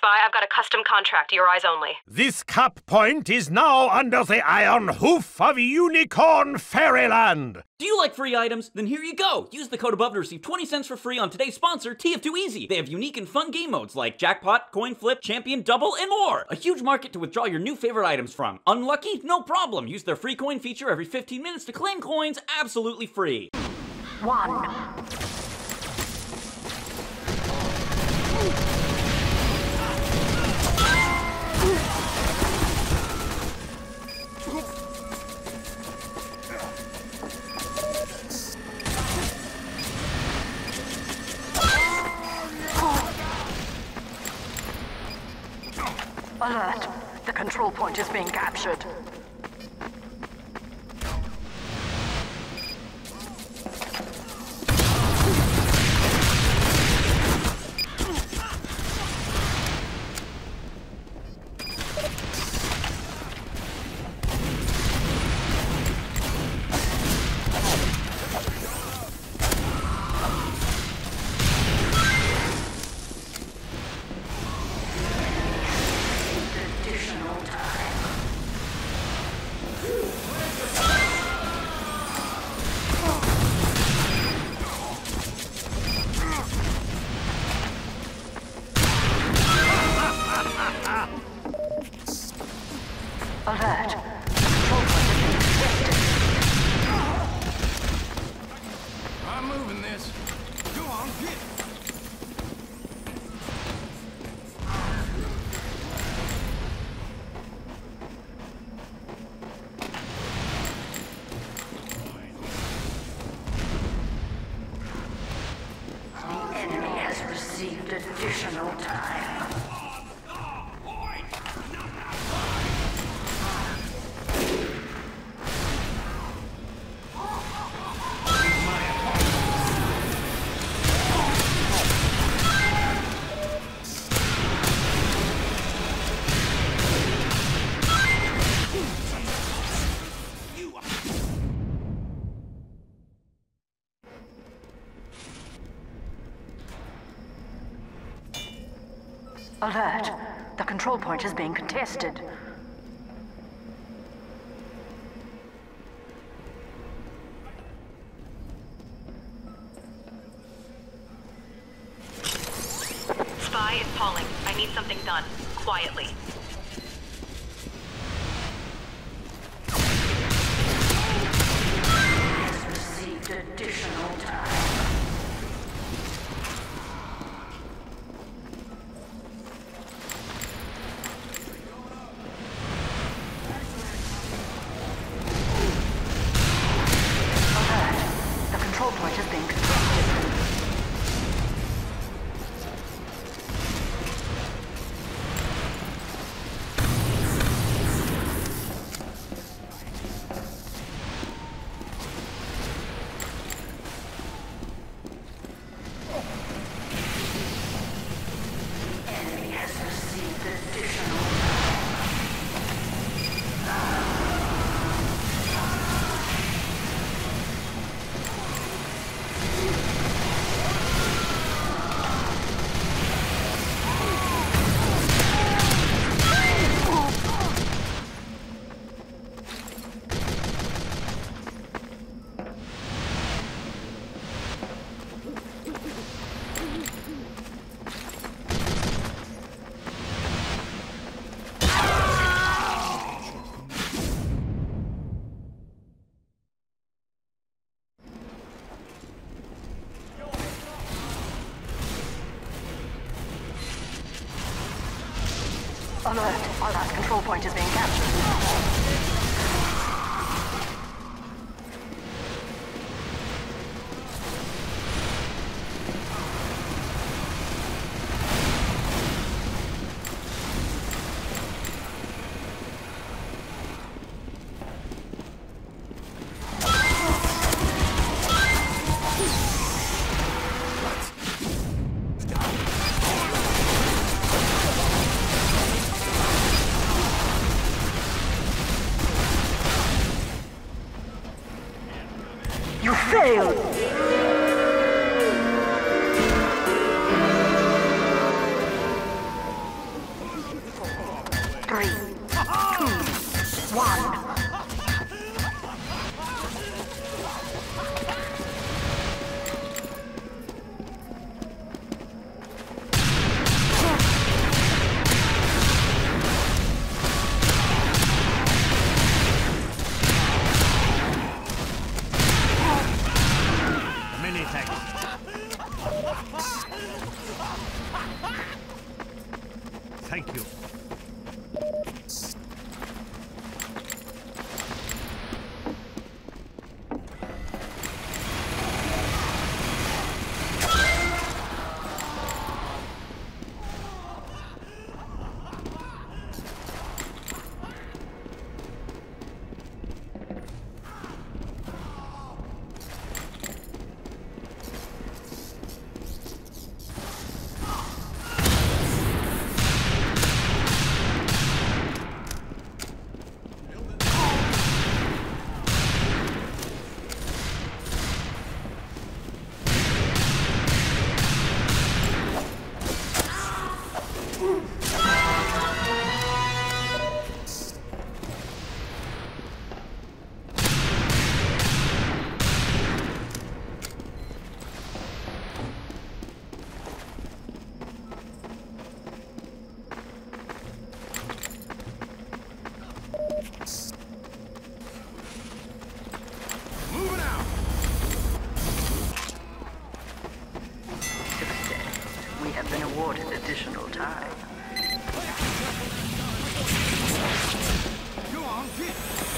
Spy, I've got a custom contract, your eyes only. This cap point is now under the iron hoof of Unicorn Fairyland. Do you like free items? Then here you go! Use the code above to receive 20 cents for free on today's sponsor, TF2 Easy. They have unique and fun game modes like Jackpot, Coin Flip, Champion, Double, and more! A huge market to withdraw your new favorite items from. Unlucky? No problem! Use their free coin feature every 15 minutes to claim coins absolutely free. 1. Alert! The control point is being captured. Alert. Control point is being detected. I'm moving this. Go on, get. The enemy has received additional time. Alert! The control point is being contested. Spy is calling. I need something done. Quietly. Has received additional time. The control point is being contested. Enemy has received additional Alert! Our last control point is being captured. You failed! 3, 2, 1. Many thanks. Thank you. Moving out. Success. We have been awarded additional time. Go on, get.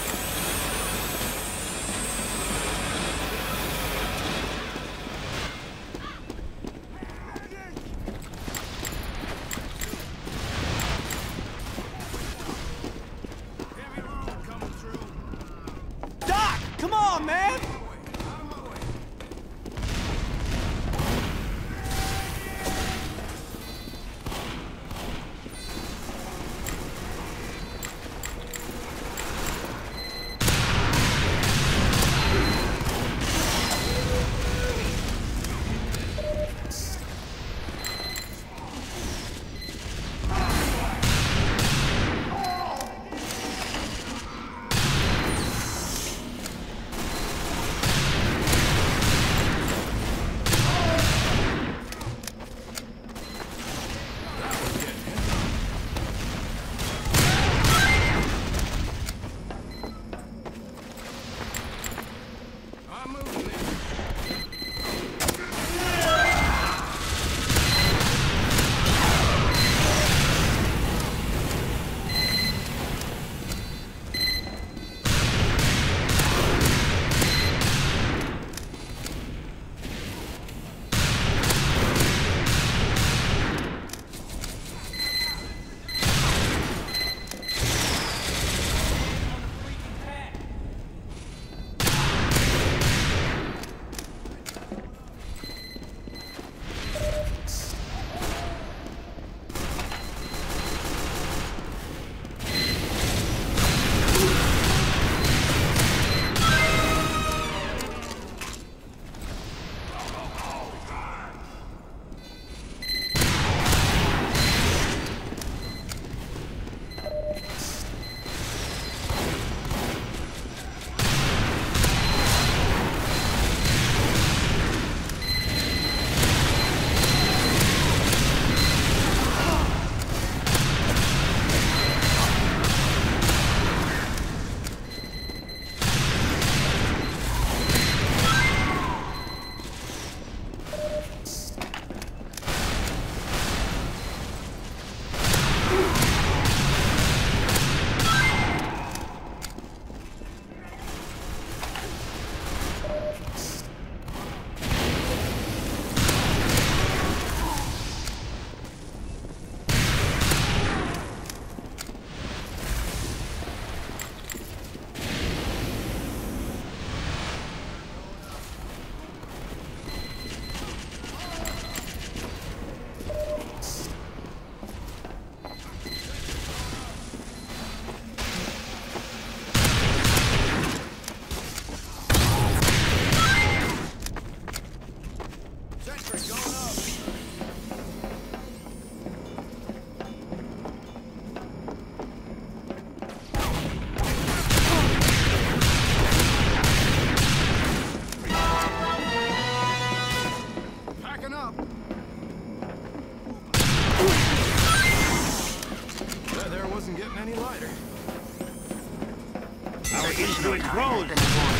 Heavy load coming through. Doc, come on, man! Out of my way. to Showtime has enclose. been aborted.